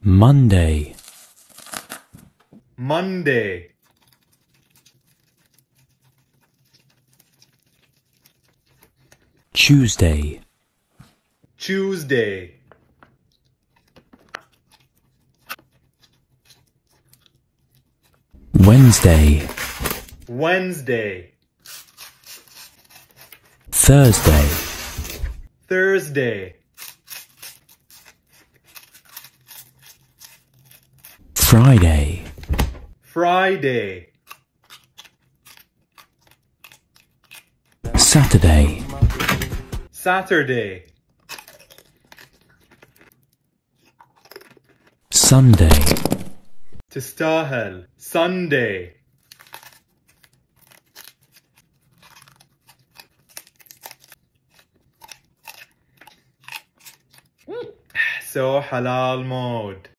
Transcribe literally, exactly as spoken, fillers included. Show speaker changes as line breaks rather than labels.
Monday,
Monday,
Tuesday,
Tuesday,
Wednesday,
Wednesday,
Thursday,
Thursday,
Friday,
Friday,
Saturday,
Saturday,
Sunday,
تستاهل, Sunday. So Halal Mode.